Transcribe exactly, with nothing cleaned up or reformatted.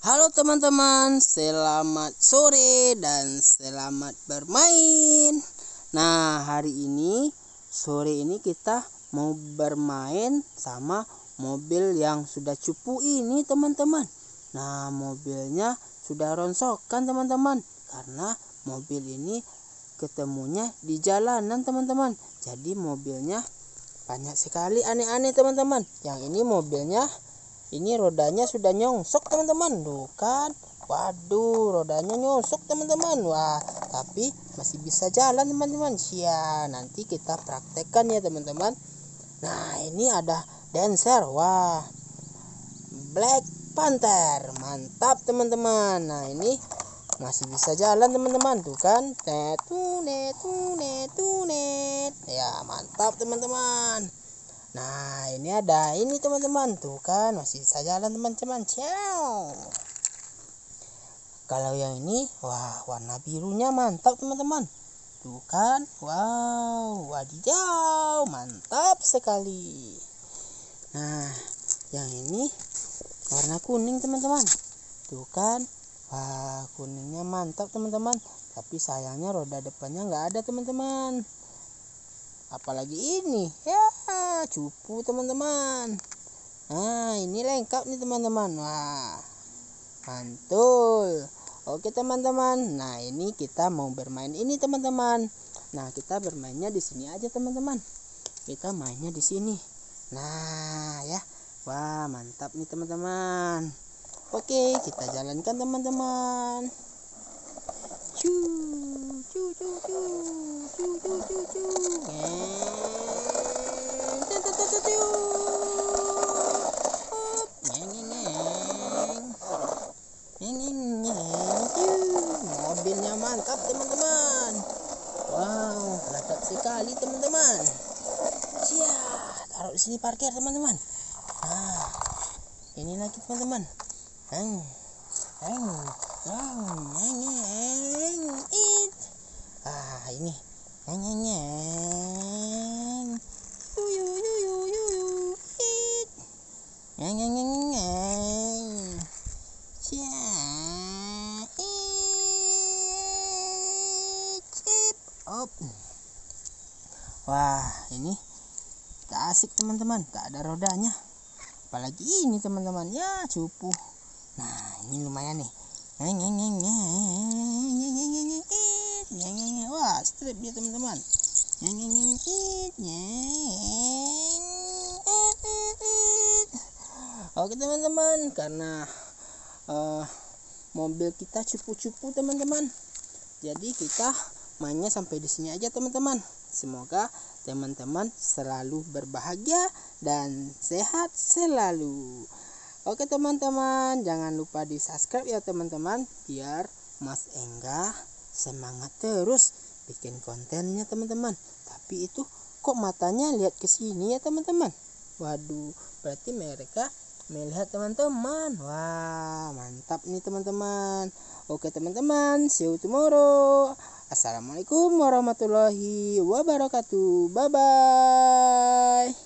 Halo teman-teman, selamat sore dan selamat bermain. Nah, hari ini sore ini kita mau bermain sama mobil yang sudah cupu ini teman-teman. Nah, mobilnya sudah ronsokan teman-teman, karena mobil ini ketemunya di jalanan teman-teman. Jadi mobilnya banyak sekali aneh-aneh teman-teman. Yang ini mobilnya, ini rodanya sudah nyongsok teman-teman. Tuh kan, waduh, rodanya nyongsok teman-teman. Wah, tapi masih bisa jalan teman-teman. Sia, nanti kita praktekkan ya teman-teman. Nah, ini ada Dancer. Wah, Black Panther, mantap teman-teman. Nah, ini masih bisa jalan teman-teman. Tuh kan, tetunet tunet tunet. Ya, mantap teman-teman. Nah, ini ada ini teman-teman. Tuh kan, masih bisa jalan teman-teman. Ciao. Kalau yang ini, wah, warna birunya mantap teman-teman. Tuh kan, wow, wadidaw, mantap sekali. Nah, yang ini warna kuning teman-teman. Tuh kan, wah, kuningnya mantap teman-teman. Tapi sayangnya roda depannya nggak ada teman-teman. Apalagi ini, ya, cupu teman-teman. Nah, ini lengkap nih teman-teman. Wah, mantul. Oke teman-teman, nah ini kita mau bermain ini teman-teman. Nah, kita bermainnya di sini aja teman-teman. Kita mainnya di sini. Nah, ya, wah, mantap nih teman-teman. Oke, kita jalankan teman-teman. Cu, cu, cu, cu, cu, cu, cu, cu. Mobilnya mantap teman-teman. Wow, mantap sekali teman-teman. Siap, taruh di sini parkir teman-teman. Nah, ini lagi teman-teman. Heng, heng, heng, heng, heng, it. Ah, ini, heng, heng, heng, yu, yu, yu, yu, yu, it. Heng, heng, heng, heng. Siap, it, cip, op. Wah, ini tak asik teman-teman, tak ada rodanya. Apalagi ini teman-teman, ya cupu. Nah, ini lumayan nih. Wah, strip dia teman-teman. Oke teman-teman, karena uh, mobil kita cupu-cupu teman-teman, jadi kita mainnya sampai di sini aja teman-teman. Semoga teman-teman selalu berbahagia dan sehat selalu. Oke teman-teman, jangan lupa di subscribe ya teman-teman, biar Mas Engga semangat terus bikin kontennya teman-teman. Tapi itu kok matanya lihat ke sini ya teman-teman. Waduh, berarti mereka melihat teman-teman. Wah, mantap nih teman-teman. Oke teman-teman, see you tomorrow. Assalamualaikum warahmatullahi wabarakatuh. Bye bye.